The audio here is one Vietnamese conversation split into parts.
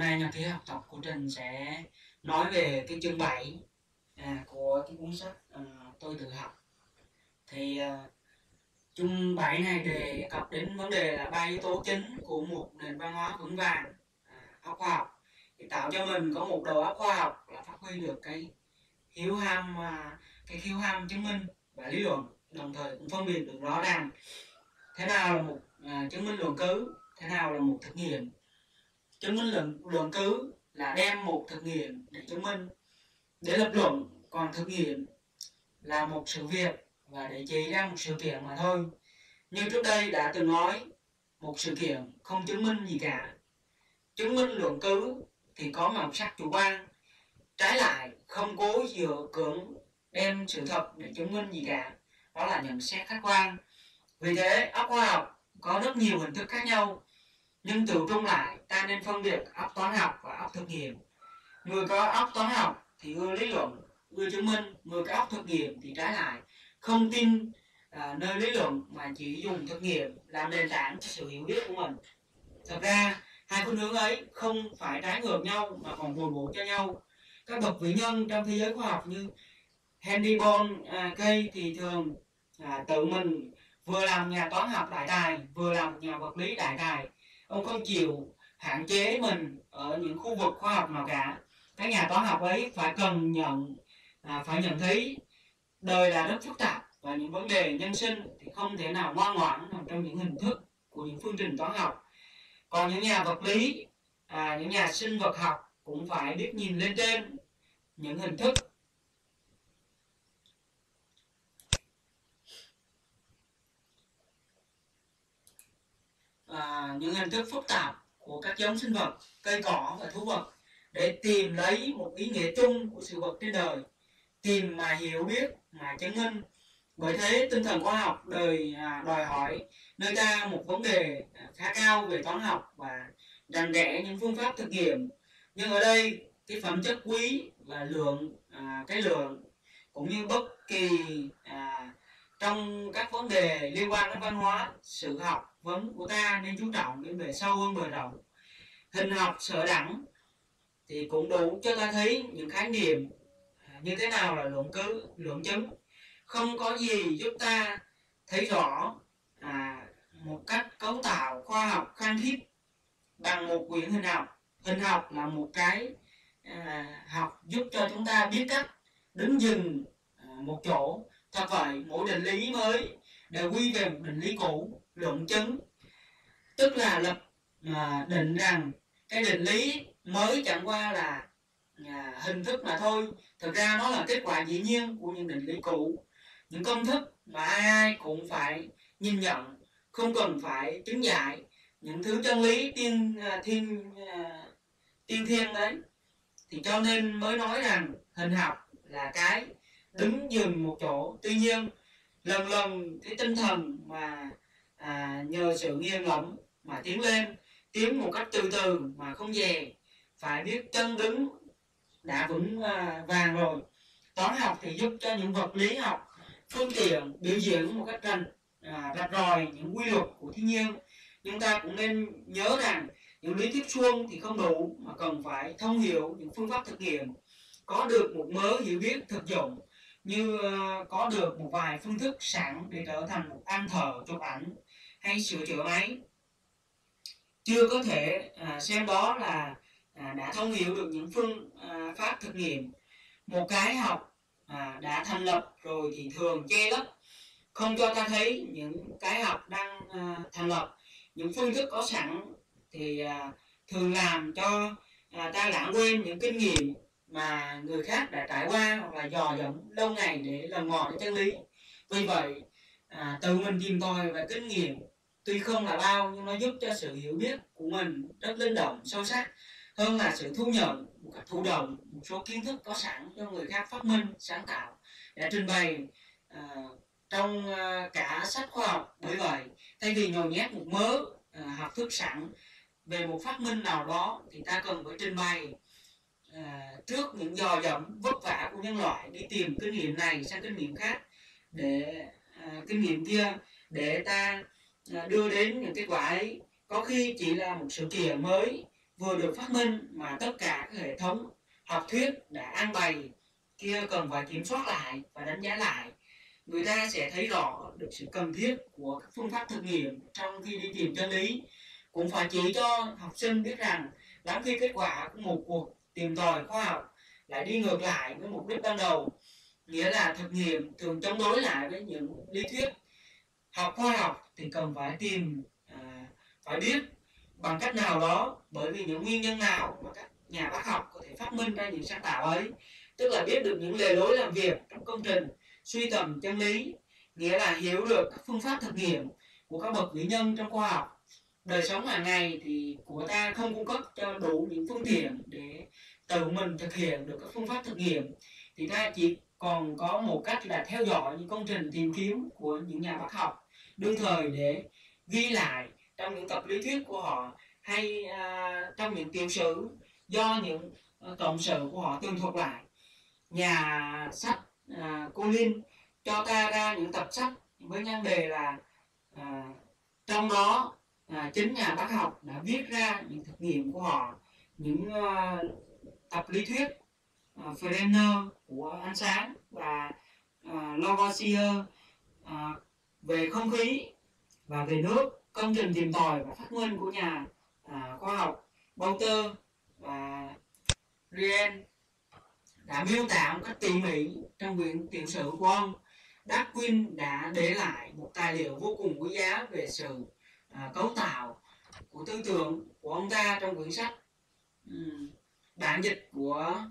nay nhật ký học tập của Trình sẽ nói về cái chương 7 của cái cuốn sách Tôi tự học. Thì chương 7 này đề cập đến vấn đề là 3 yếu tố chính của một nền văn hóa vững vàng óc khoa học, thì tạo cho mình có một đầu óc khoa học là phát huy được cái khiếu ham chứng minh và lý luận, đồng thời cũng phân biệt được rõ ràng thế nào là một chứng minh luận cứ, thế nào là một thực nghiệm. Chứng minh luận cứ là đem một thực nghiệm để chứng minh, để lập luận, còn thực nghiệm là một sự việc và để chỉ ra một sự kiện mà thôi. Như trước đây đã từng nói, một sự kiện không chứng minh gì cả. Chứng minh luận cứ thì có màu sắc chủ quan, trái lại không cố dựa cưỡng đem sự thật để chứng minh gì cả, đó là nhận xét khách quan. Vì thế óc khoa học có rất nhiều hình thức khác nhau, nhưng tự trung lại ta nên phân biệt óc toán học và óc thực nghiệm. Người có óc toán học thì ưa lý luận, ưa chứng minh. Người có óc thực nghiệm thì trái lại không tin nơi lý luận mà chỉ dùng thực nghiệm làm nền tảng cho sự hiểu biết của mình. Thật ra hai phương hướng ấy không phải trái ngược nhau mà còn bồi bổ cho nhau. Các bậc vĩ nhân trong thế giới khoa học như Henry Bon Kay thì thường tự mình vừa làm nhà toán học đại tài, vừa làm nhà vật lý đại tài. Ông không chịu hạn chế mình ở những khu vực khoa học nào cả. Các nhà toán học ấy phải nhận thấy đời là rất phức tạp và những vấn đề nhân sinh thì không thể nào ngoan ngoãn nằm trong những hình thức của những phương trình toán học. Còn những nhà vật lý, những nhà sinh vật học cũng phải biết nhìn lên trên những hình thức phức tạp của các giống sinh vật, cây cỏ và thú vật để tìm lấy một ý nghĩa chung của sự vật trên đời, tìm mà hiểu biết mà chứng minh. Bởi thế tinh thần khoa học đòi hỏi nơi ta một vấn đề khá cao về toán học và rành rẽ những phương pháp thực nghiệm. Nhưng ở đây cái phẩm chất quý là cái lượng, cũng như bất kỳ trong các vấn đề liên quan đến văn hóa, sự học vấn của ta nên chú trọng đến bề sâu hơn bề rộng. Hình học sở đẳng thì cũng đủ cho ta thấy những khái niệm như thế nào là luận cứ, luận chứng. Không có gì giúp ta thấy rõ một cách cấu tạo khoa học khăng khít bằng một quyển hình học. Hình học là một cái học giúp cho chúng ta biết cách đứng dừng một chỗ. Thật vậy, mỗi định lý mới đều quy về một định lý cũ. Luận chứng tức là lập định rằng cái định lý mới chẳng qua là hình thức mà thôi. Thực ra nó là kết quả dĩ nhiên của những định lý cũ, những công thức mà ai cũng phải nhìn nhận, không cần phải chứng giải những thứ chân lý tiên thiên đấy. Thì cho nên mới nói rằng hình học là cái đứng dừng một chỗ. Tuy nhiên lần lần cái tinh thần mà nhờ sự nghiêng ngẫm mà tiến một cách từ từ mà không dè, phải biết chân đứng đã vững vàng rồi. Toán học thì giúp cho những vật lý học phương tiện biểu diễn một cách rạch ròi những quy luật của thiên nhiên. Nhưng ta cũng nên nhớ rằng những lý thuyết suông thì không đủ, mà cần phải thông hiểu những phương pháp thực nghiệm, có được một mớ hiểu biết thực dụng, như có được một vài phương thức sẵn để trở thành một anh thợ chụp ảnh hay sửa chữa máy. Chưa có thể xem đó là đã thông hiểu được những phương pháp thực nghiệm. Một cái học đã thành lập rồi thì thường che lấp, không cho ta thấy những cái học đang thành lập. Những phương thức có sẵn thì thường làm cho ta lãng quên những kinh nghiệm mà người khác đã trải qua hoặc là dò dẫm lâu ngày để lần mò đến chân lý. Vì vậy tự mình tìm tòi và kinh nghiệm tuy không là bao, nhưng nó giúp cho sự hiểu biết của mình rất linh động, sâu sắc hơn là sự thu nhận một cách thụ động một số kiến thức có sẵn cho người khác phát minh, sáng tạo để trình bày trong cả sách khoa học. Bởi vậy, thay vì nhồi nhét một mớ học thức sẵn về một phát minh nào đó, thì ta cần phải trình bày trước những dò dẫm vất vả của nhân loại đi tìm kinh nghiệm này sang kinh nghiệm khác, để kinh nghiệm kia, để ta đưa đến những kết quả ấy. Có khi chỉ là một sự kiện mới vừa được phát minh mà tất cả các hệ thống học thuyết đã an bày kia cần phải kiểm soát lại và đánh giá lại. Người ta sẽ thấy rõ được sự cần thiết của các phương pháp thực nghiệm trong khi đi tìm chân lý. Cũng phải chỉ cho học sinh biết rằng lắm khi kết quả của một cuộc tìm tòi khoa học lại đi ngược lại với mục đích ban đầu, nghĩa là thực nghiệm thường chống đối lại với những lý thuyết. Học khoa học thì cần phải phải biết bằng cách nào đó, bởi vì những nguyên nhân nào mà các nhà bác học có thể phát minh ra những sáng tạo ấy, tức là biết được những lề lối làm việc trong công trình suy tầm chân lý, nghĩa là hiểu được các phương pháp thực nghiệm của các bậc vĩ nhân trong khoa học. Đời sống hàng ngày thì của ta không cung cấp cho đủ những phương tiện để tự mình thực hiện được các phương pháp thực nghiệm, thì ta chỉ còn có một cách là theo dõi những công trình tìm kiếm của những nhà bác học đương thời để ghi lại trong những tập lý thuyết của họ, hay trong những tiểu sử do những cộng sự của họ tường thuật lại. Nhà sách Colin cho ta ra những tập sách với nhan đề là trong đó chính nhà bác học đã viết ra những thực nghiệm của họ, những tập lý thuyết Fresnel của ánh sáng và Lavoisier về không khí và về nước, công trình tìm tòi và phát minh của nhà khoa học Boulter và Rien đã miêu tả một cách tỉ mỉ trong quyển tiểu sử của ông. Darwin đã để lại một tài liệu vô cùng quý giá về sự cấu tạo của tư tưởng của ông ta trong quyển sách. Bản dịch của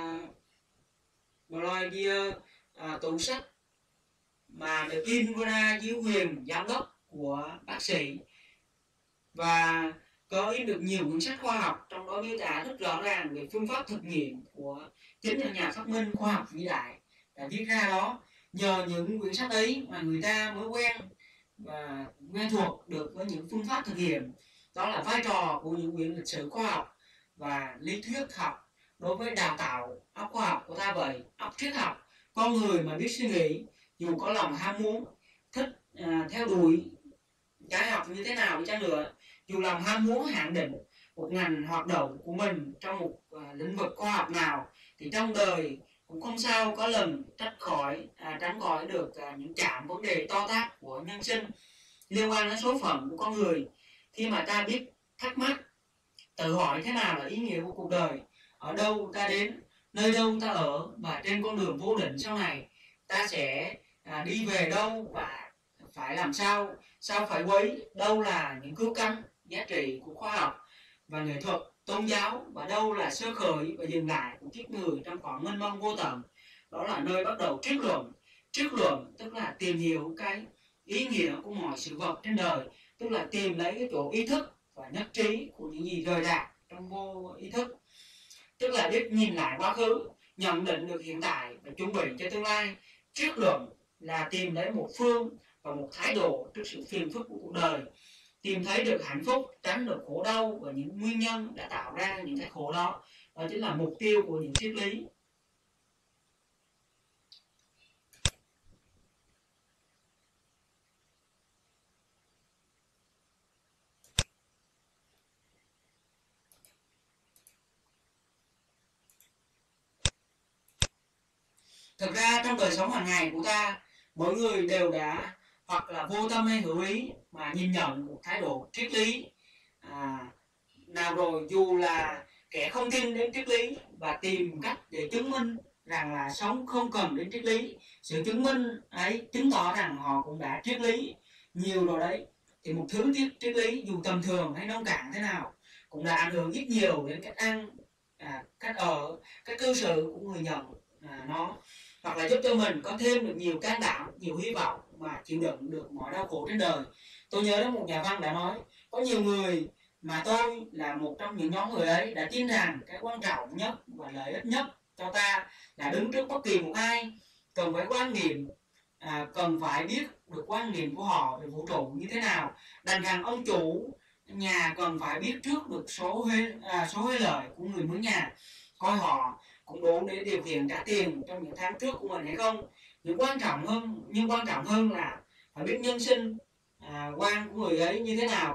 Bloidier, tủ sách mà được in ra dưới quyền giám đốc của bác sĩ, và có in được nhiều quyển sách khoa học, trong đó miêu tả rất rõ ràng về phương pháp thực nghiệm của chính là nhà phát minh khoa học vĩ đại đã viết ra đó. Nhờ những quyển sách ấy mà người ta mới quen và quen thuộc được với những phương pháp thực nghiệm. Đó là vai trò của những quyển lịch sử khoa học và lý thuyết học đối với đào tạo óc khoa học của ta vậy. Óc triết học, con người mà biết suy nghĩ, dù có lòng ham muốn, thích theo đuổi cái học như thế nào đi chăng nữa, dù lòng ham muốn hạn định một ngành hoạt động của mình trong một lĩnh vực khoa học nào, thì trong đời cũng không sao có lần tránh khỏi được những chạm vấn đề to tát của nhân sinh liên quan đến số phận của con người. Khi mà ta biết thắc mắc, tự hỏi thế nào là ý nghĩa của cuộc đời, ở đâu ta đến, nơi đâu ta ở, và trên con đường vô định sau này ta sẽ đi về đâu và phải làm sao phải quấy, đâu là những cứu cánh giá trị của khoa học và nghệ thuật, tôn giáo, và đâu là sơ khởi và dừng lại của kiếp người trong khoảng mênh mông vô tận. Đó là nơi bắt đầu triết luận. Triết luận tức là tìm hiểu cái ý nghĩa của mọi sự vật trên đời, tức là tìm lấy cái chỗ ý thức và nhất trí của những gì rời rạc trong vô ý thức, tức là biết nhìn lại quá khứ, nhận định được hiện tại và chuẩn bị cho tương lai. Triết luận là tìm lấy một phương và một thái độ trước sự phiền phức của cuộc đời, tìm thấy được hạnh phúc, tránh được khổ đau và những nguyên nhân đã tạo ra những cái khổ đó. Đó chính là mục tiêu của những triết lý. Thực ra trong đời sống hàng ngày của ta, mỗi người đều đã hoặc là vô tâm hay hữu ý mà nhìn nhận một thái độ triết lý nào rồi, dù là kẻ không tin đến triết lý và tìm cách để chứng minh rằng là sống không cần đến triết lý. Sự chứng minh ấy chứng tỏ rằng họ cũng đã triết lý nhiều rồi đấy. Thì một thứ triết lý dù tầm thường hay nông cạn thế nào cũng đã ảnh hưởng ít nhiều đến cách ăn, cách ở, cách cư xử của người nhận nó, hoặc là giúp cho mình có thêm được nhiều can đảm, nhiều hy vọng mà chịu đựng được mọi đau khổ trên đời. Tôi nhớ đến một nhà văn đã nói, có nhiều người mà tôi là một trong những nhóm người ấy đã tin rằng cái quan trọng nhất và lợi ích nhất cho ta là đứng trước bất kỳ một ai cần phải quan niệm, cần phải biết được quan niệm của họ về vũ trụ như thế nào. Đành rằng ông chủ nhà cần phải biết trước được số huê lợi của người mướn nhà, coi họ cũng đủ để điều kiện trả tiền trong những tháng trước của mình hay không. Nhưng quan trọng hơn là phải biết nhân sinh quan của người ấy như thế nào,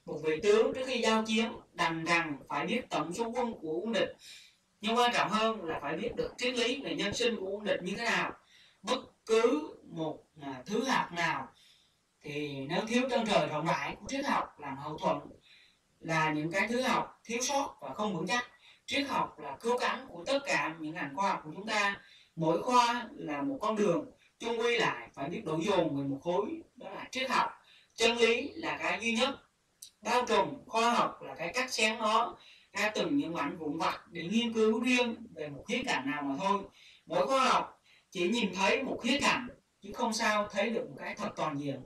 Một vị tướng trước khi giao chiến đành rằng phải biết tổng số quân của quân địch, nhưng quan trọng hơn là phải biết được triết lý về nhân sinh của quân địch như thế nào. Bất cứ một thứ học nào thì nếu thiếu chân trời rộng rãi của triết học làm hậu thuẫn là những cái thứ học thiếu sót và không vững chắc. Triết học là cứu cánh của tất cả những ngành khoa học của chúng ta. Mỗi khoa là một con đường, chung quy lại phải biết đổ dồn về một khối, đó là triết học. Chân lý là cái duy nhất bao trùm, khoa học là cái cắt xén nó ra từng những mảnh vụn vặt để nghiên cứu riêng về một khía cạnh nào mà thôi. Mỗi khoa học chỉ nhìn thấy một khía cạnh chứ không sao thấy được một cái thật toàn diện.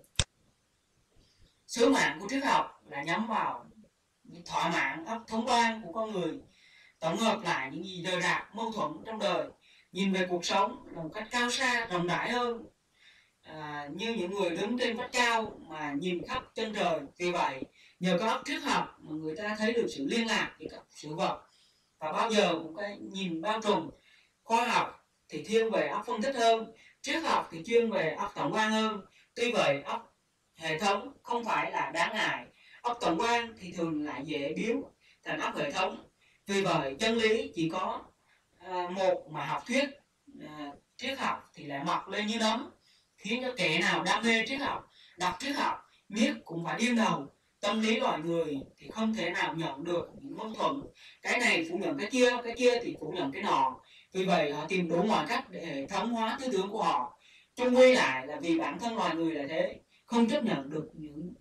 Sứ mạng của triết học là nhắm vào thỏa mãn óc thống quan của con người, tổng hợp lại những gì rời rạc mâu thuẫn trong đời, nhìn về cuộc sống là một cách cao xa rộng rãi hơn, như những người đứng trên vách cao mà nhìn khắp chân trời. Vì vậy nhờ có óc triết học mà người ta thấy được sự liên lạc với các sự vật và bao giờ cũng cái nhìn bao trùm. Khoa học thì thiên về óc phân tích hơn, triết học thì chuyên về óc tổng quan hơn. Tuy vậy óc hệ thống không phải là đáng ngại, óc tổng quan thì thường lại dễ biến thành óc hệ thống. Vì vậy chân lý chỉ có một mà học thuyết triết học thì lại mọc lên như nấm, khiến cho kẻ nào đam mê triết học đọc triết học miết cũng phải điên đầu. Tâm lý loài người thì không thể nào nhận được những mâu thuẫn, cái này phủ nhận cái kia thì phủ nhận cái nọ. Vì vậy họ tìm đủ mọi cách để hệ thống hóa tư tưởng của họ. Chung quy lại là vì bản thân loài người là thế, không chấp nhận được những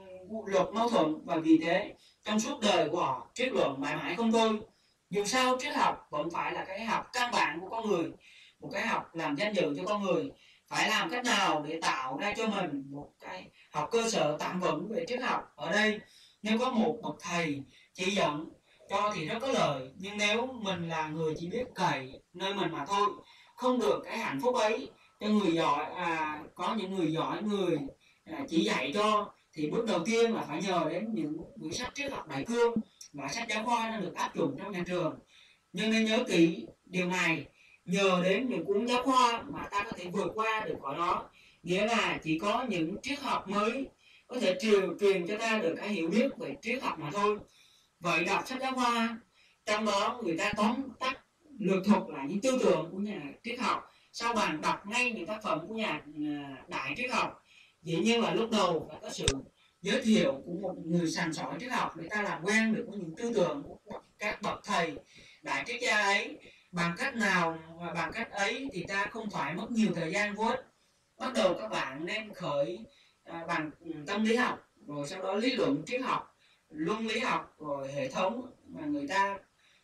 luật mâu thuẫn, và vì thế trong suốt đời của họ triết luận mãi mãi không thôi. Dù sao triết học vẫn phải là cái học căn bản của con người, một cái học làm danh dự cho con người. Phải làm cách nào để tạo ra cho mình một cái học cơ sở tạm vững về triết học. Ở đây nếu có một bậc thầy chỉ dẫn cho thì rất có lợi, nhưng nếu mình là người chỉ biết cậy nơi mình mà thôi, không được cái hạnh phúc ấy cho người giỏi, có những người giỏi người chỉ dạy cho, thì bước đầu tiên là phải nhờ đến những quyển sách triết học đại cương và sách giáo khoa đang được áp dụng trong nhà trường. Nhưng nên nhớ kỹ điều này, nhờ đến những cuốn giáo khoa mà ta có thể vượt qua được khỏi nó. Nghĩa là chỉ có những triết học mới có thể truyền cho ta được cái hiểu biết về triết học mà thôi. Vậy đọc sách giáo khoa, trong đó người ta tóm tắt lược thuật lại những tư tưởng của nhà triết học, sau bàn đọc ngay những tác phẩm của nhà đại triết học. Dĩ nhiên là lúc đầu phải có sự giới thiệu của một người sành sỏi triết học để ta làm quen được với những tư tưởng của các bậc thầy đại triết gia ấy. Bằng cách nào và bằng cách ấy thì ta không phải mất nhiều thời gian vô ích. Bắt đầu các bạn nên khởi bằng tâm lý học, rồi sau đó lý luận triết học, luân lý học, rồi hệ thống mà người ta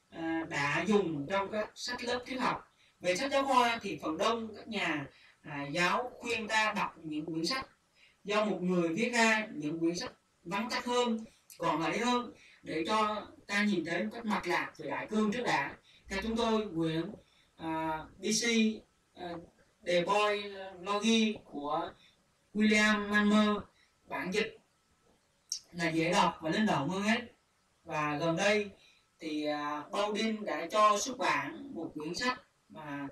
đã dùng trong các sách lớp triết học. Về sách giáo khoa thì phần đông các nhà giáo khuyên ta đọc những quyển sách do một người viết ra, những quyển sách vắn tắt hơn, gọn gãy hơn, để cho ta nhìn thấy một cách mạch lạc về đại cương trước đã. Theo chúng tôi, quyển BC The Boy Logi của William Manmer, bản dịch là dễ đọc và linh động hơn hết. Và gần đây thì Bowden đã cho xuất bản một quyển sách mà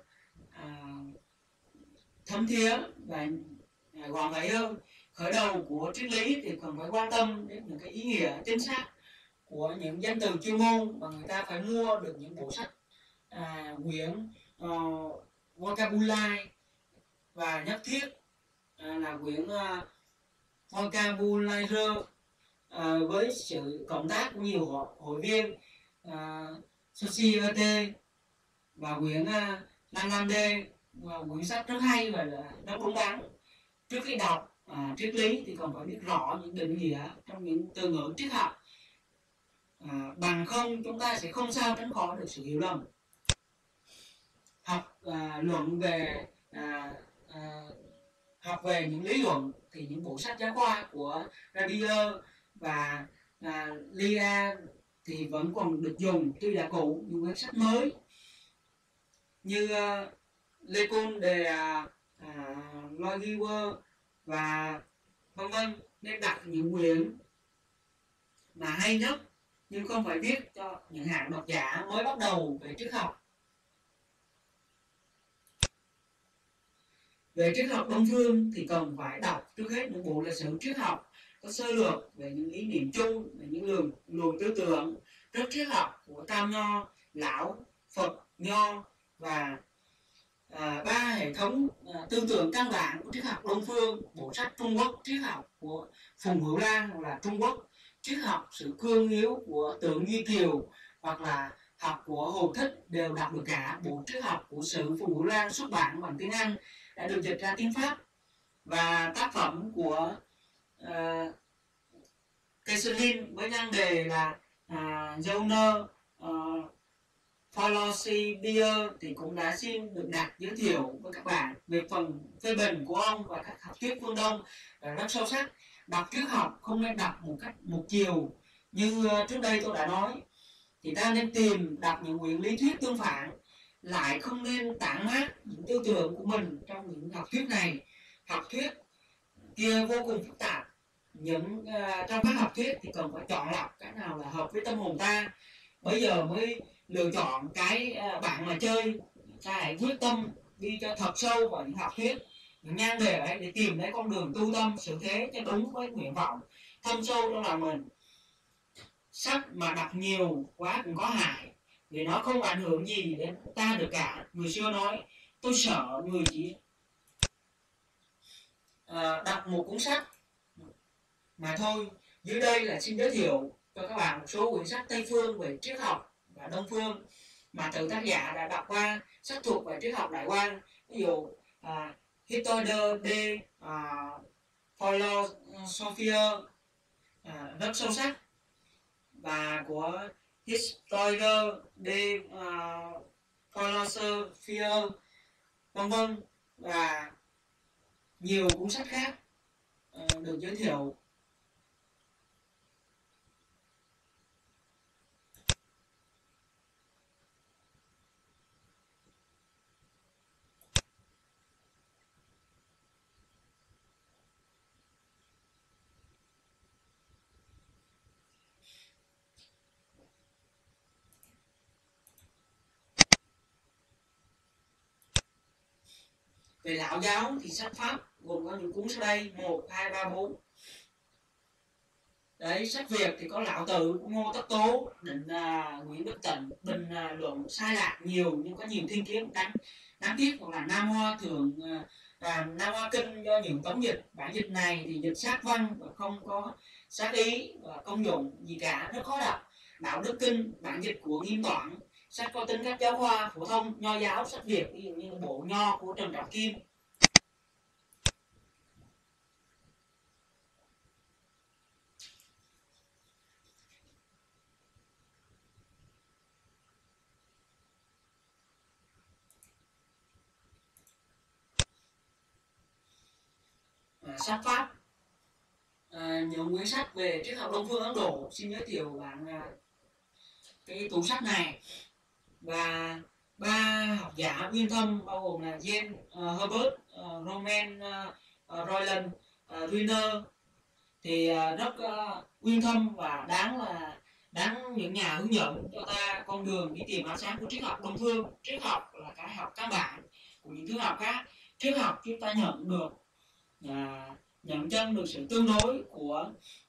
thấm thía và gọn gãy hơn. Khởi đầu của triết lý thì cần phải quan tâm đến những cái ý nghĩa chính xác của những danh từ chuyên môn, và người ta phải mua được những bộ sách quyển vocabulary, và nhất thiết là quyển vocabulary với sự cộng tác của nhiều hội viên Societe, và quyển Lalande, và quyển sách rất hay và là rất đúng đắn. Trước khi đọc triết lý thì còn phải biết rõ những định nghĩa trong những từ ngữ triết học, bằng không chúng ta sẽ không sao tránh khỏi được sự hiểu lầm. Học luận về học về những lý luận thì những bộ sách giáo khoa của Rabier và Lia thì vẫn còn được dùng, tuy đã cũ. Những cuốn sách mới như L'école de Logier và vân vân nên đặt những quyển mà hay nhất, nhưng không phải viết cho những hạng độc giả mới bắt đầu về triết học. Về triết học Đông phương thì cần phải đọc trước hết những bộ lịch sử triết học có sơ lược về những ý niệm chung, về những luồng tư tưởng rất triết học của Tam Nho, Lão, Phật, Nho và ba hệ thống tư tưởng căn bản của triết học Đông phương, bộ sách Trung Quốc triết học của Phùng Hữu Lan, hoặc là Trung Quốc triết học sự cương yếu của Tưởng Duy Kiều, hoặc là học của Hồ Thích đều đọc được cả. Bộ triết học của Sử Phùng Hữu Lan xuất bản bằng tiếng Anh đã được dịch ra tiếng Pháp, và tác phẩm của Kesselin với nhan đề là Journal Philosophy thì cũng đã xin được đặt giới thiệu với các bạn về phần phê bình của ông và các học thuyết phương Đông rất sâu sắc. Đọc triết học không nên đọc một cách một chiều như trước đây tôi đã nói, thì ta nên tìm đọc những nguyên lý thuyết tương phản, lại không nên tản mát những tư tưởng của mình trong những học thuyết này. Học thuyết kia vô cùng phức tạp, trong các học thuyết thì cần phải chọn lọc cái nào là hợp với tâm hồn ta, bây giờ mới lựa chọn cái bạn mà chơi. Ta hãy quyết tâm đi cho thật sâu vào những học thuyết, những nhan đề ấy, để tìm thấy con đường tu tâm sự thế cho đúng với nguyện vọng thâm sâu trong lòng mình. Sách mà đọc nhiều quá cũng có hại, vì nó không ảnh hưởng gì đến ta được cả. Người xưa nói, tôi sợ người chỉ đọc một cuốn sách mà thôi. Dưới đây là xin giới thiệu cho các bạn một số quyển sách Tây phương về triết học và Đông phương mà từ tác giả đã đọc qua, sách thuộc về triết học Đại Quan. Ví dụ Histoire de Philosophie rất sâu sắc, và của Histoire de Philosophie vân vân, và nhiều cuốn sách khác được giới thiệu. Về Lão giáo thì sách Pháp gồm có những cuốn sau đây: 1, 2, 3, 4. Đấy, sách Việt thì có Lão Tử của Ngô Tất Tố, Định Nguyễn Đức Tịnh, bình luận sai lạc nhiều nhưng có nhiều thiên kiến đáng tiếc, hoặc là Nam Hoa Thượng Nam Hoa Kinh do những tống dịch. Bản dịch này thì dịch sát văn và không có sát ý và công dụng gì cả, rất khó đọc. Đạo Đức Kinh, bản dịch của Nghiêm Toản, sách có tính cách giáo khoa phổ thông nho giáo. Sách Việt ví dụ như Bộ Nho của Trần Trọng Kim. Sách Pháp, những quyển sách về triết học Đông phương Ấn Độ. Xin giới thiệu bạn cái tủ sách này. Và ba học giả uyên thâm bao gồm là James Herbert, Roman Roland Wiener thì rất uyên thâm và đáng những nhà hướng dẫn cho ta con đường đi tìm ánh sáng của triết học Đông phương. Triết học là cái học căn bản của những thứ học khác. Triết học chúng ta nhận chân được sự tương đối của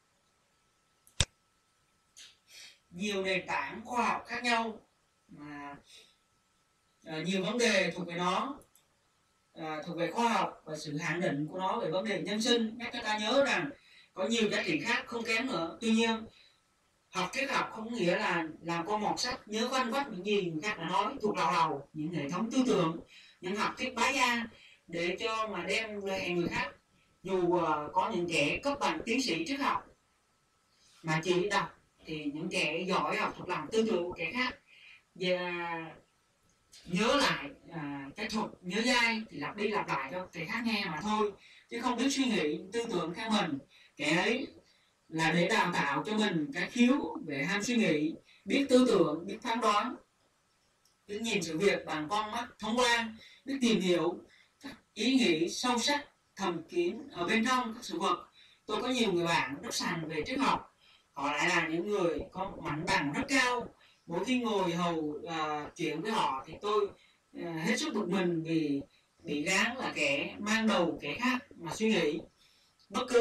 nhiều nền tảng khoa học khác nhau, mà nhiều vấn đề thuộc về nó, thuộc về khoa học và sự hạn định của nó về vấn đề nhân sinh. Nhắc cho ta nhớ rằng có nhiều giá trị khác không kém nữa. Tuy nhiên, học triết học không nghĩa là làm con mọt sách nhớ vanh vách những gì người khác đã nói thuộc lầu lầu, những hệ thống tư tưởng, những học thuyết bá gia để cho mà đem lời người khác. Dù có những kẻ cấp bằng tiến sĩ triết học mà chỉ đọc, thì những kẻ giỏi học thuộc lòng tư tưởng của kẻ khác và nhớ lại cái thuật nhớ dai thì lặp đi lặp lại cho kẻ khác nghe mà thôi, chứ không biết suy nghĩ tư tưởng theo mình. Kẻ ấy là để đào tạo cho mình cái khiếu về ham suy nghĩ, biết tư tưởng, biết phán đoán, biết nhìn sự việc bằng con mắt thông quan, biết tìm hiểu các ý nghĩ sâu sắc thầm kín ở bên trong các sự vật. Tôi có nhiều người bạn rất sành về triết học, họ lại là những người có mảnh bằng rất cao. Mỗi khi ngồi hầu chuyện với họ thì tôi hết sức bực mình vì bị gán là kẻ mang đầu kẻ khác mà suy nghĩ. Bất cứ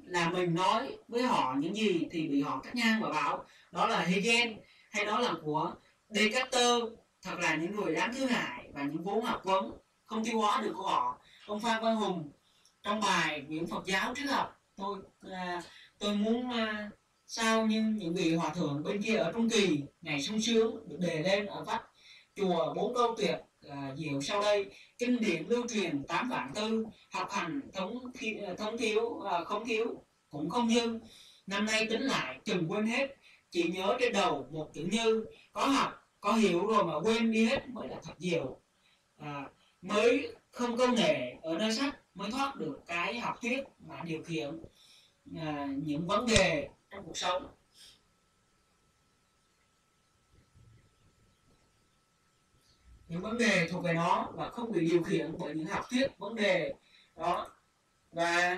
là mình nói với họ những gì thì bị họ cắt ngang và bảo đó là Hegel hay đó là của Descartes, thật là những người đáng thứ hại và những vốn học vấn không tiêu hóa được của họ. Ông Phan Văn Hùng trong bài Những Phật giáo triết học, tôi muốn sao như những vị hòa thượng bên kia ở Trung Kỳ ngày sung sướng được đề lên ở vách chùa 4 câu tuyệt diệu sau đây: kinh điển lưu truyền 8 vạn tư, học hành thống thiếu không thiếu cũng không dư, năm nay tính lại chừng quên hết, chỉ nhớ trên đầu một chữ như, có học có hiểu rồi mà quên đi hết mới là thật diệu. Mới không câu nệ ở nơi sách, mới thoát được cái học thuyết mà điều khiển những vấn đề trong cuộc sống. Những vấn đề thuộc về nó và không bị điều khiển bởi những học thuyết vấn đề đó. Và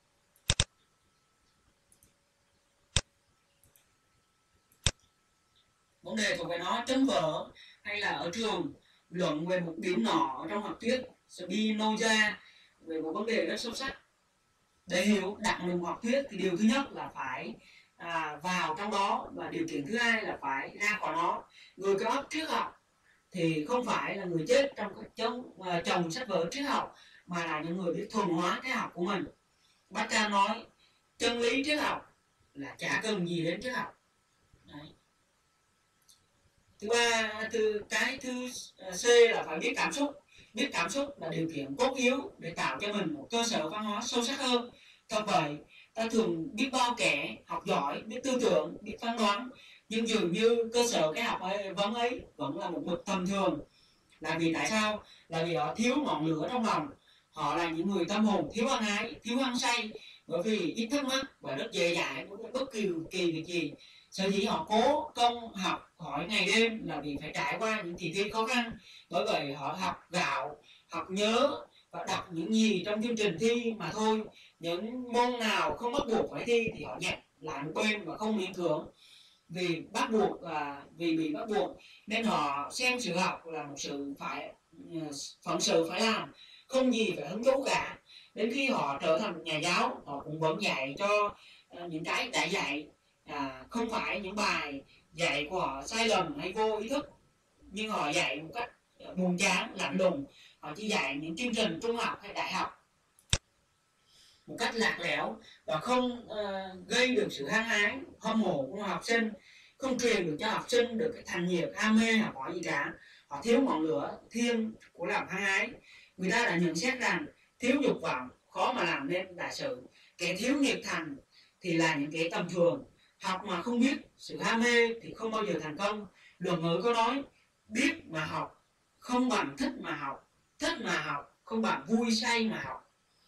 vấn đề thuộc về nó trong vở hay là ở trường luận về một điểm nọ trong học thuyết Spinoza về một vấn đề rất sâu sắc. Để hiểu đặt một học thuyết thì điều thứ nhất là phải vào trong đó, và điều kiện thứ hai là phải ra khỏi nó. Người có óc triết học thì không phải là người chết trong chồng sách vở triết học, mà là những người biết thuần hóa cái học của mình. Bacca nói chân lý triết học là chả cần gì đến triết học. Đấy. Thứ C là phải biết cảm xúc. Biết cảm xúc là điều kiện cốt yếu để tạo cho mình một cơ sở văn hóa sâu sắc hơn. Thật vậy, ta thường biết bao kẻ học giỏi, biết tư tưởng, biết phán đoán, nhưng dường như cơ sở cái học vấn ấy vẫn là một mực tầm thường. Là vì tại sao? Là vì họ thiếu ngọn lửa trong lòng. Họ là những người tâm hồn thiếu ăn ái, thiếu hăng say, bởi vì ít thắc mắc và rất dễ dãi với bất kỳ việc gì. Sở dĩ họ cố công học hỏi ngày đêm là vì phải trải qua những kỳ thi khó khăn. Bởi vậy họ học gạo, học nhớ và đọc những gì trong chương trình thi mà thôi. Những môn nào không bắt buộc phải thi thì họ nhặt lại một bên và không miễn cưỡng. Vì bị bắt buộc nên họ xem sự học là một sự phận sự phải làm, không gì phải hứng thú cả. Đến khi họ trở thành nhà giáo, họ cũng vẫn dạy cho những cái đã dạy, không phải những bài dạy của họ sai lầm hay vô ý thức, nhưng họ dạy một cách buồn chán, lạnh lùng. Họ chỉ dạy những chương trình trung học hay đại học một cách lạc lẽo và không gây được sự hăng hái hâm mộ của học sinh, không truyền được cho học sinh được cái thành nhiệt ham mê học hỏi gì cả. Họ thiếu ngọn lửa thiên của lòng hăng hái. Người ta đã nhận xét rằng thiếu dục vọng khó mà làm nên đại sự. Kẻ thiếu nhiệt thành thì là những kẻ tầm thường. Học mà không biết sự ham mê thì không bao giờ thành công. Luận ngữ có nói biết mà học không bằng thích mà học, thích mà học không bằng vui say mà học.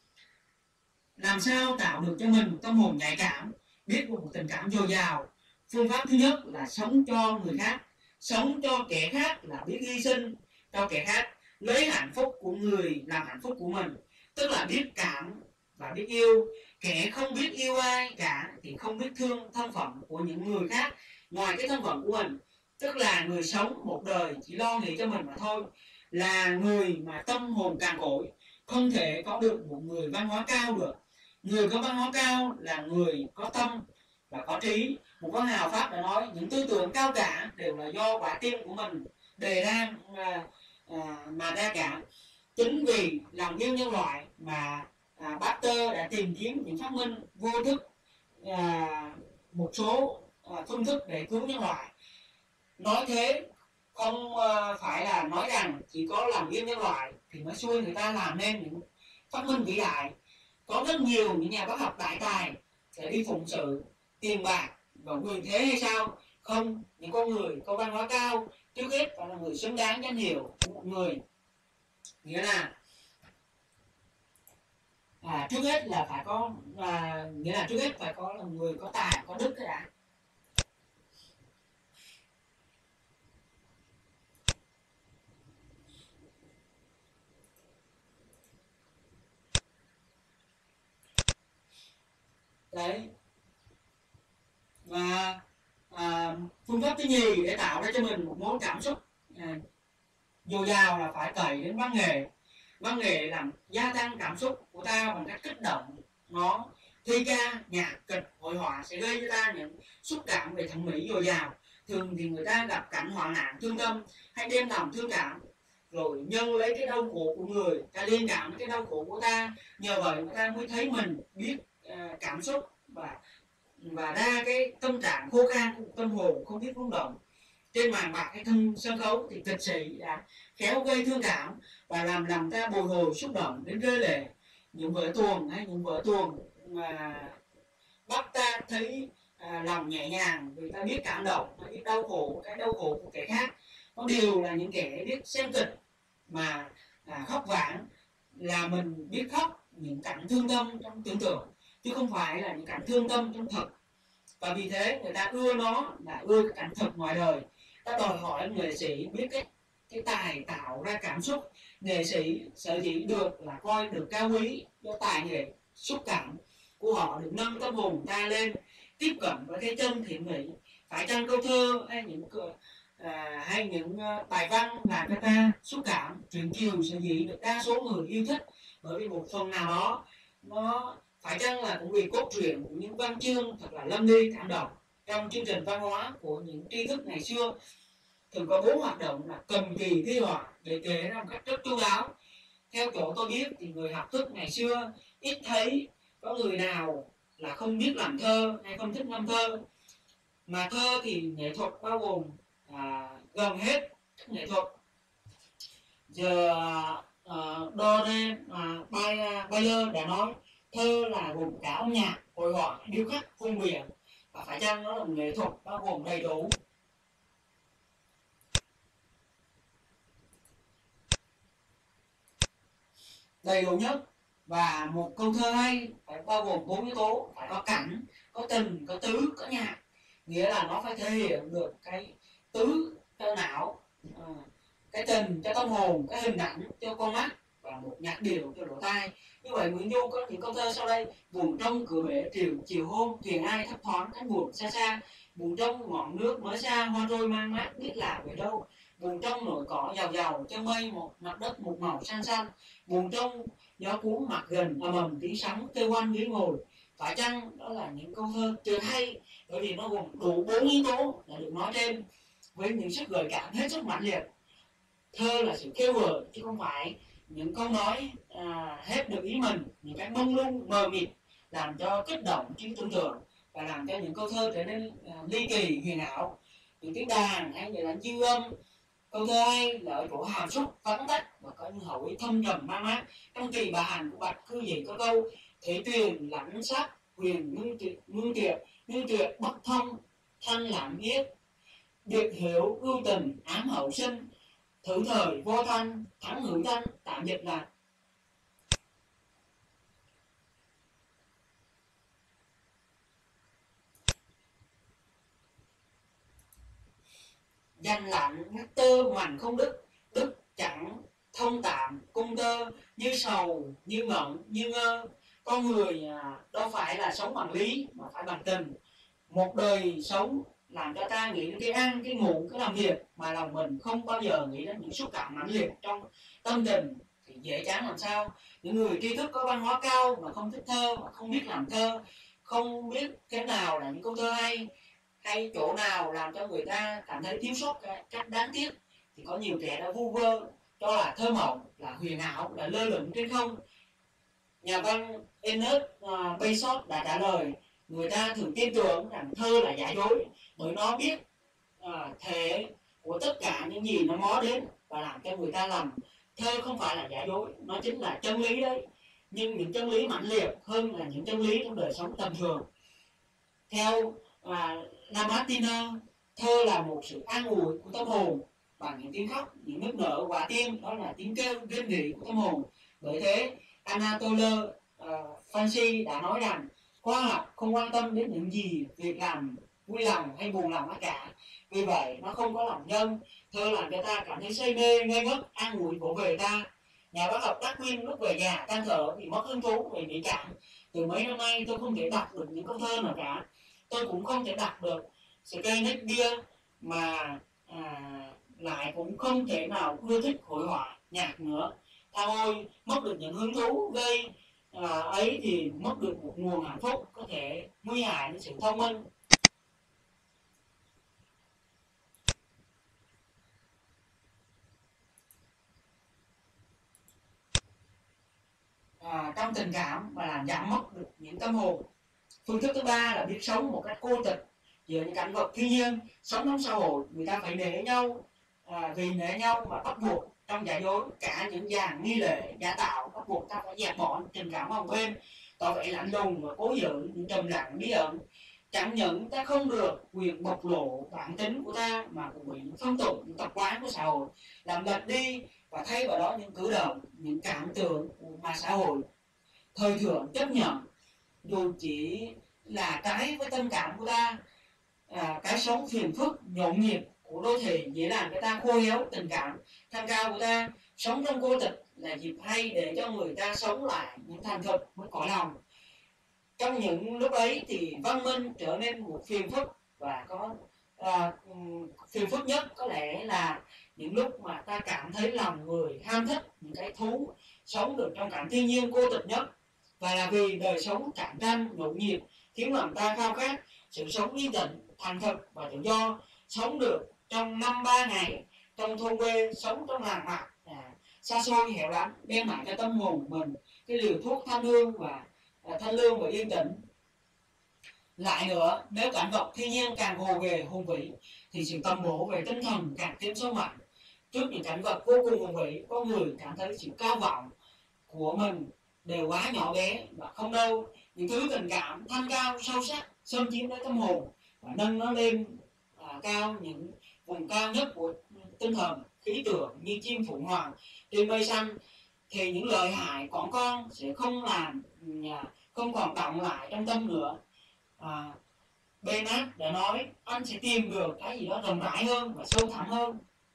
Làm sao tạo được cho mình một tâm hồn nhạy cảm, biết một tình cảm dồi dào? Phương pháp thứ nhất là sống cho người khác. Sống cho kẻ khác là biết hy sinh cho kẻ khác, lấy hạnh phúc của người làm hạnh phúc của mình. Tức là biết cảm và biết yêu. Kẻ không biết yêu ai cả thì không biết thương thân phận của những người khác ngoài cái thân phận của mình. Tức là người sống một đời chỉ lo nghĩ cho mình mà thôi, là người mà tâm hồn càn cỗi, không thể có được một người văn hóa cao được. Người có văn hóa cao là người có tâm và có trí. Một văn hào Pháp đã nói những tư tưởng cao cả đều là do quả tim của mình đề ra mà ra cả. Chính vì lòng yêu nhân loại mà Pasteur đã tìm kiếm những phát minh vô thức, một số phương thức để cứu nhân loại. Nói thế không phải là nói rằng chỉ có lòng yêu nhân loại thì mới xui người ta làm nên những phát minh vĩ đại. Có rất nhiều những nhà bác học đại tài để đi phụng sự tiền bạc và quyền thế hay sao? Không, những con người có văn hóa cao trước hết phải là người xứng đáng danh hiệu của một người. Nghĩa là trước hết là phải có nghĩa là trước hết phải có là người có tài có đức cái đã. Đấy. Và phương pháp thứ nhì để tạo ra cho mình một mối cảm xúc dồi dào là phải cày đến văn nghệ. Văn nghệ làm gia tăng cảm xúc của ta bằng cách kích động nó Thi ca, nhạc, kịch, hội họa sẽ gây cho ta những xúc cảm về thẩm mỹ dồi dào. Thường thì người ta gặp cảnh hoạn nạn thương tâm hay đem lòng thương cảm, rồi nhân lấy cái đau khổ của người ta liên cảm cái đau khổ của ta, nhờ vậy người ta mới thấy mình biết cảm xúc và đa cái tâm trạng khô khan của tâm hồn không biết rung động. Trên màn bạc hay thân sân khấu thì kịch sĩ đã khéo gây thương cảm và làm ta bồi hồi xúc động đến rơi lệ. Những vở tuồng hay những vở tuồng mà bắt ta thấy lòng nhẹ nhàng vì ta biết cảm động, ta biết đau khổ, cái đau khổ của kẻ khác. Nó đều là những kẻ biết xem kịch mà khóc vãn, là mình biết khóc những cảnh thương tâm trong tưởng tượng chứ không phải là những cảnh thương tâm trong thật. Và vì thế người ta ưa nó là ưa cái cảnh thật ngoài đời. Ta đòi hỏi nghệ sĩ biết cái tài tạo ra cảm xúc. Nghệ sĩ sở dĩ được là coi được cao quý do tài nghệ xúc cảm của họ được nâng tâm hồn ta lên, tiếp cận với cái chân thiện mỹ. Phải chăng câu thơ hay những bài văn làm cho ta xúc cảm, truyện kiều sở dĩ được đa số người yêu thích bởi vì một phần nào đó nó phải chăng là cũng vì cốt truyện của những văn chương thật là lâm ly cảm động. Trong chương trình văn hóa của những tri thức ngày xưa thường có 4 hoạt động là cầm kỳ thi họa để kể ra một cách rất chu đáo. Theo chỗ tôi biết thì người học thức ngày xưa ít thấy có người nào là không biết làm thơ hay không thích làm thơ. Mà thơ thì nghệ thuật bao gồm gần hết các nghệ thuật. Giờ Dore Bayer đã nói thơ là gồm cả âm nhạc, hội họa, điêu khắc, phun bìa. Và phải chăng nó là một nghệ thuật bao gồm đầy đủ nhất. Và một câu thơ hay phải bao gồm 4 yếu tố: phải có cảnh, có tình, có tứ, có nhạc. Nghĩa là nó phải thể hiện được cái tứ cho não, cái tình cho tâm hồn, cái hình ảnh cho con mắt và một nhạc điệu cho lỗ tai. Như vậy Nguyễn Du có những câu thơ sau đây: buồn trong cửa bể chiều hôm, thuyền ai thấp thoáng cánh buồm xa xa. Buồn trong ngọn nước mới xa, hoa trôi mang mát biết là về đâu. Buồn trong nỗi cỏ giàu giàu, chân mây một mặt đất một màu xanh xanh. Buồn trong gió cuốn mặt gần ầm ầm tiếng sóng kêu quanh ghế ngồi. Phải chăng đó là những câu thơ tuyệt hay bởi vì nó gồm đủ 4 yếu tố đã được nói trên với những sức gợi cảm hết sức mãnh liệt. Thơ là sự kêu gọi chứ không phải những câu nói hết được ý mình, những cái mông lung mờ mịt làm cho kích động trí tưởng tượng và làm cho những câu thơ trở nên ly kỳ huyền ảo. Những tiếng đàn hay những đánh dư âm. Câu thơ hay là ở chỗ hàm xúc vắn tắt và có những hậu ý thâm trầm mang mát. Trong kỳ bà hành của Bạch Cư Dị có câu: thế tuyền lãnh sắc huyền ngưng tuyệt bất thông thanh lãm yết, biệt hiểu ưu tình ám hậu sinh, thử thời vô thanh thắng hữu thanh. Tạm dịch là danh lạnh ngắt tơ hoành không đứt, đứt chẳng thông tạm cung tơ, như sầu như mộng như ngơ. Con người đâu phải là sống bằng lý mà phải bằng tình. Một đời sống làm cho ta nghĩ đến cái ăn, cái ngủ, cái làm việc mà lòng mình không bao giờ nghĩ đến những xúc cảm mãnh liệt trong tâm tình thì dễ chán làm sao. Những người tri thức có văn hóa cao mà không thích thơ, mà không biết làm thơ, không biết thế nào là những câu thơ hay chỗ nào làm cho người ta cảm thấy thiếu sót cái cách đáng tiếc, thì có nhiều trẻ đã vu vơ cho là thơ mộng, là huyền ảo, là lơ lửng trên không. Nhà văn Ernest Bayshore đã trả lời: người ta thường tin tưởng rằng thơ là giả dối bởi nó biết thể của tất cả những gì nó mó đến và làm cho người ta lầm. Thơ không phải là giả dối, nó chính là chân lý đấy, nhưng những chân lý mãnh liệt hơn là những chân lý trong đời sống tầm thường. Theo Lamartine, thơ là một sự an ủi của tâm hồn bằng những tiếng khóc, những nước nở quả tim, đó là tiếng kêu rên rỉ của tâm hồn. Bởi thế Anatole France đã nói rằng khoa học không quan tâm đến những gì việc làm vui lòng hay buồn lòng cả, vì vậy nó không có lòng nhân. Thơ làm cho ta cảm thấy say mê ngây ngất, an ủi vỗ về ta. Nhà bác học Darwin lúc về nhà than thở vì mất hứng thú về mỹ cảm. Từ mấy năm nay tôi không thể đọc được những câu thơ nào cả. Tôi cũng không thể đọc được Shakespeare mà lại cũng không thể nào ưa thích hội họa nhạc nữa. Tha ôi, mất được những hứng thú gây ấy thì mất được một nguồn hạnh phúc có thể nguy hại đến sự thông minh. Trong tình cảm và làm giảm mất được những tâm hồn. Phương thức thứ ba là biết sống một cách cô tịch giữa những cảnh vật thiên nhiên. Sống trong xã hội người ta phải nể nhau, vì nể nhau mà bắt buộc trong giả dối cả những dàn nghi lễ giả tạo, bắt buộc ta phải dẹp bỏ tình cảm hồng bên, tỏ vẻ lạnh lùng và cố giữ những trầm lặng bí ẩn. Chẳng những ta không được quyền bộc lộ bản tính của ta mà cũng bị những phong tục, những tập quán của xã hội làm lệch đi và thay vào đó những cử động, những cảm tưởng mà xã hội thời thượng chấp nhận dù chỉ là trái với tâm cảm của ta. Cái sống phiền phức nhộn nhịp của đô thị dễ làm cho ta khô héo tình cảm thanh cao của ta. Sống trong cô tịch là dịp hay để cho người ta sống lại những thành thực với cõi lòng. Trong những lúc ấy thì văn minh trở nên một phiền phức, và có phiền phức nhất có lẽ là những lúc mà ta cảm thấy lòng người ham thích những cái thú sống được trong cảnh thiên nhiên cô tịch nhất, và là vì đời sống cạnh tranh nhộn nhịp khiến lòng ta khao khát sự sống yên tĩnh, thành thực và tự do. Sống được trong năm ba ngày trong thôn quê, sống trong làng mạc xa xôi hẻo lánh, đem lại cho tâm hồn mình cái liều thuốc thanh lương và yên tĩnh. Lại nữa, nếu cảnh vật thiên nhiên càng gồ ghề hùng vĩ thì sự tầm bổ về tinh thần càng thêm sâu mạnh. Trước những cảnh vật vô cùng hùng vĩ, có người cảm thấy sự cao vọng của mình đều quá nhỏ bé và không đâu. Những thứ tình cảm thanh cao sâu sắc xâm chiếm lấy tâm hồn và nâng nó lên cao những vùng cao nhất của tinh thần, khí tượng như chim phụng hoàng trên mây xanh, thì những lời hại còn con sẽ không còn động lại trong tâm nữa. Bernard đã nói anh sẽ tìm được cái gì đó rộng rãi hơn và sâu thẳm hơn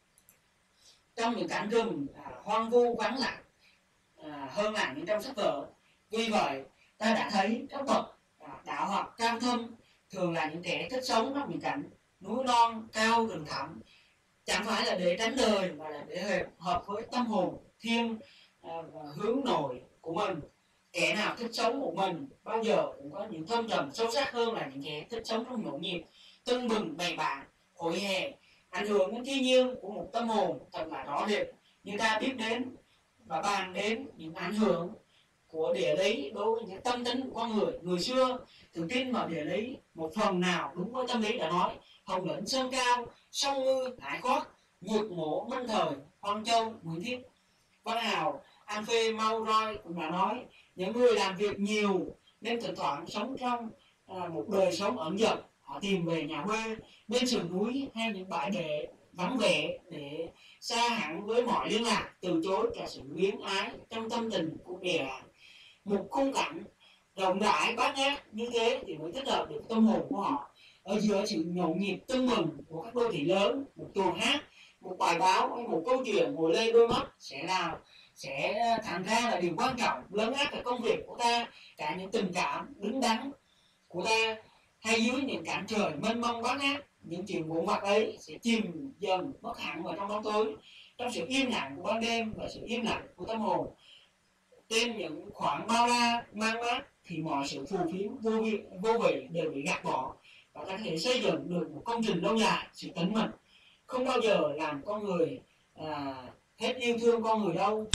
trong những cảnh rừng hoang vu vắng lặng hơn là những trong sách vở. Vì vậy ta đã thấy các bậc đạo học cao thâm thường là những kẻ thích sống trong những cảnh núi non cao rừng thẳm, chẳng phải là để tránh đời mà là để hợp với tâm hồn thiên và hướng nội của mình. Kẻ nào thích sống một mình bao giờ cũng có những thâm trầm sâu sắc hơn là những kẻ thích sống trong nhộn nhịp tưng bừng bày bạn hội hè. Ảnh hưởng đến thiên nhiên của một tâm hồn thật là rõ rệt. Như ta biết đến và bàn đến những ảnh hưởng của địa lý đối với những tâm tính của con người. Người xưa thường tin vào địa lý một phần nào đúng với tâm lý đã nói: hồng lĩnh sơn cao, sông ngư hải khoát, nhược mổ minh thời, hoang châu nguyễn thiết. Văn hào An Phê Mau Roi cũng đã nói những người làm việc nhiều nên thỉnh thoảng sống trong một đời sống ẩn dật. Họ tìm về nhà quê bên sườn núi hay những bãi bể vắng vẻ để xa hẳn với mọi liên lạc, từ chối cả sự luyến ái trong tâm tình của bè. Một khung cảnh rộng rãi bát ngát như thế thì mới thích hợp được tâm hồn của họ. Ở giữa sự nhộn nhịp tưng bừng của các đô thị lớn, một tuồng hát, một bài báo hay một câu chuyện ngồi lên đôi mắt sẽ thành ra là điều quan trọng lớn ác cả công việc của ta, cả những tình cảm đứng đắn của ta. Hay dưới những cảnh trời mênh mông bát ngát, những chuyện vụn vặt ấy sẽ chìm dần mất hẳn vào trong bóng tối, trong sự im lặng của ban đêm và sự im lặng của tâm hồn. Trên những khoảng bao la mang mát thì mọi sự phù phiếm vô vị đều bị gạt bỏ, và ta có thể xây dựng được một công trình lâu dài. Sự tĩnh mịch không bao giờ làm con người hết yêu thương con người đâu.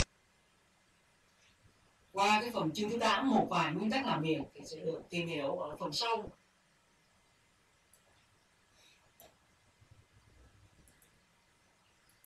Qua cái phần chương thứ 8, một vài nguyên tắc làm việc thì sẽ được tìm hiểu ở phần sau.